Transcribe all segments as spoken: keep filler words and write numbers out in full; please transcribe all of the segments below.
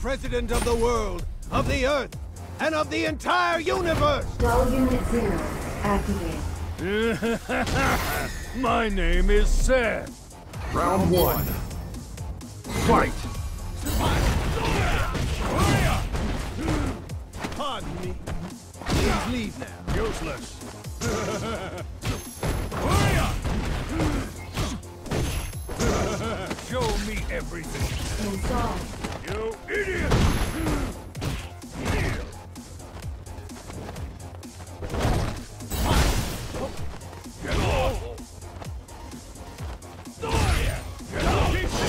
president of the world, of the Earth, and of the entire universe! Dull Unit Zero, activate. My name is Seth. Round one. Fight! Pardon me. Please leave now. Useless. Show me everything. Inside. You idiot! Get off! Get off!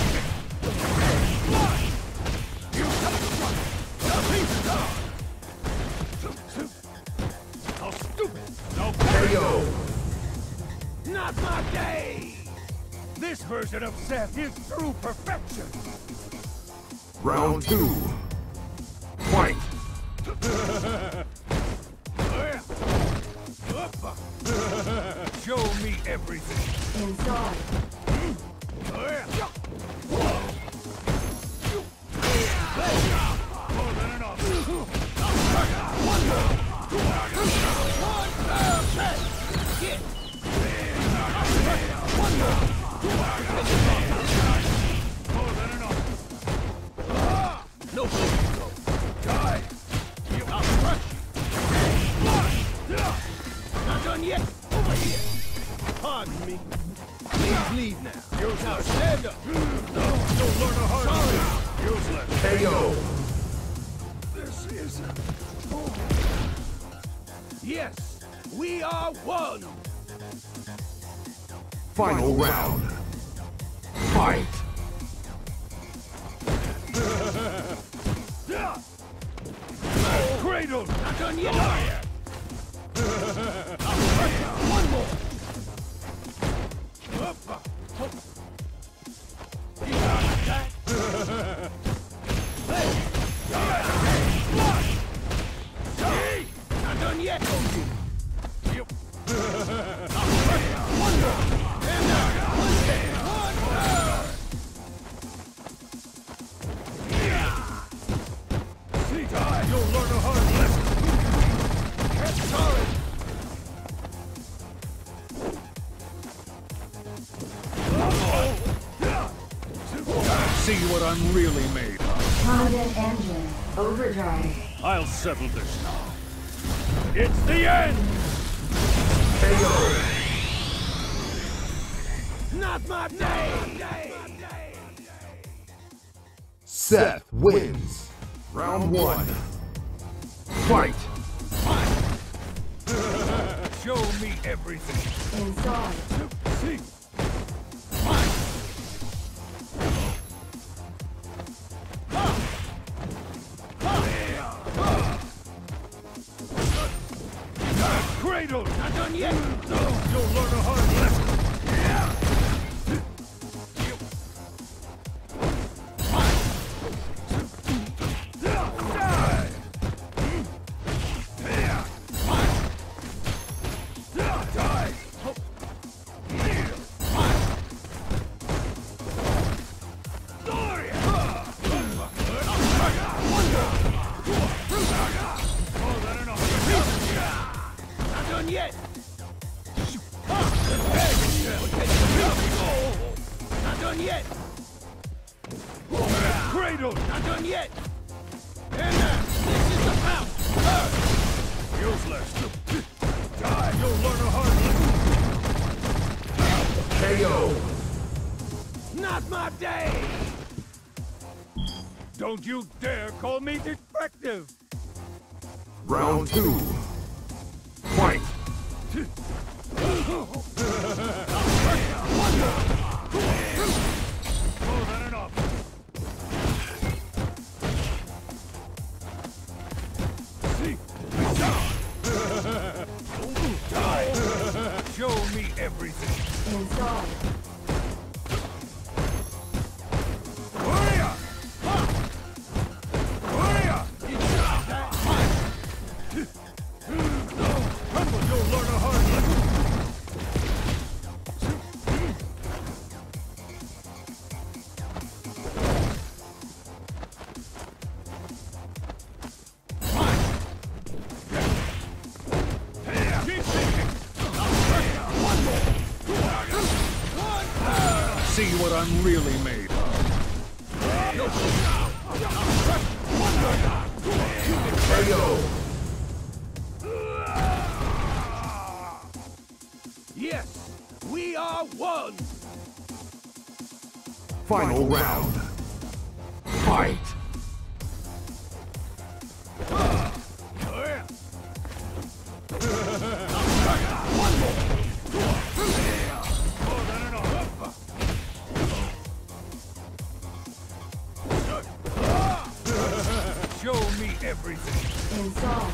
How stupid! No K O! Not my day! This version of Seth is true perfection! Round two. Fight! Show me everything! Inside. More than enough! One More than enough! No place to go! Die! I'll crush you! Not done yet! Over here! Pardon me. Please leave now. Useless. Now stand up! No, don't learn a hard way! Useless! K O! This is... Yes! We are one! Final round. Fight! Cradle! Not done yet! One more! You got that? Hey! Not done yet! Yep. One more! And now! One more! See, die! You'll learn a hard lesson! Get solid! See what I'm really made of. Combat engine. Overdrive. I'll settle this now. It's the end! K O! Not my day! Seth wins. Round one. Fight! Show me everything. Inside. See? Cradle! Not done yet! No, you'll learn a hard lesson! Yet. Not done yet. Cradle. Not done yet. And now, this is the pound. Useless. Die. You'll learn a hard lesson. K O! Not my day. Don't you dare call me defective. Round two. Fight! More than enough. See? Die! Show me everything. Inside. Hurry up! Hurry up! Crumble, you'll learn a hard lesson. what I'm really made of. No. K O. Yes, we are one. Final round. Fight. Show me everything. Inside.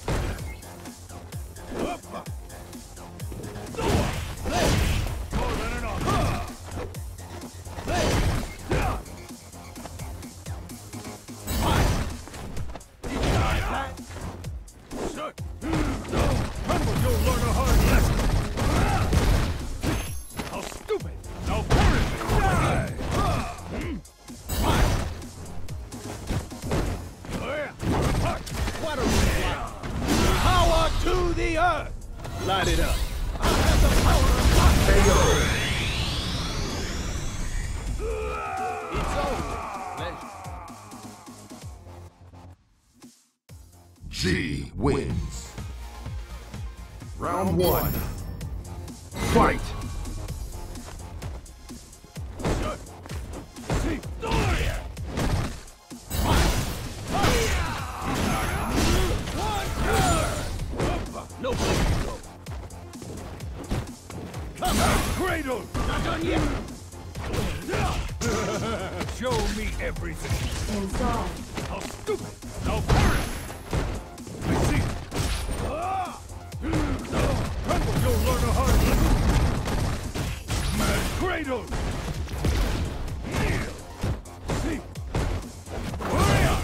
To the earth! Light it up. I have the power of life. It's over. G wins. Round one. Fight. No place to go. Come on, cradle! Not done yet. Show me everything. Inside. How stupid! Now perish! I see. Ah! Crumble, you'll learn a hard lesson. Mad cradle! Kneel. See. Hurry up!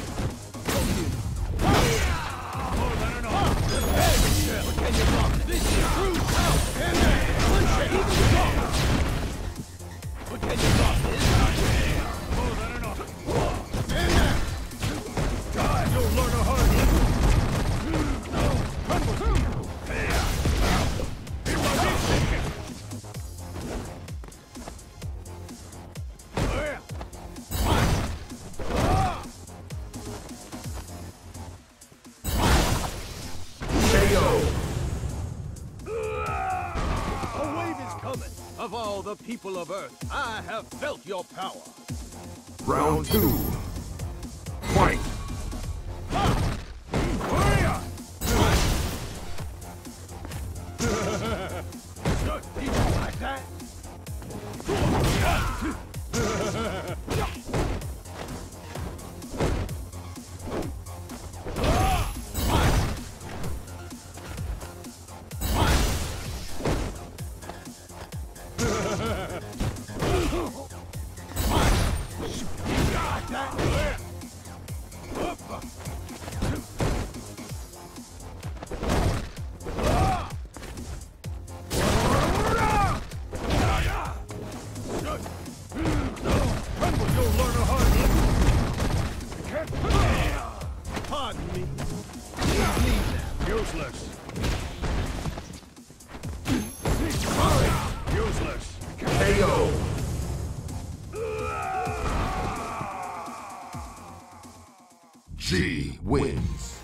More than enough. What can you block? This is true power. And punch it even stronger. What can you block? This is more than enough. And now. God, you'll learn a hard lesson. No, crumble through. Here was it thinking. Where? K O. A wave is coming. Of all the people of Earth, I have felt your power. Round two. Fight. Hurry up! You like that? Pardon me. Please leave now. Useless. Useless. K O. G wins.